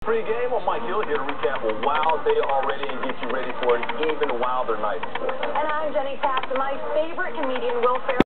Pre-game, well, Mike Hill here to recap a wild day already and get you ready for an even wilder night. And I'm Jenny Taft, and my favorite comedian, Will Ferrell.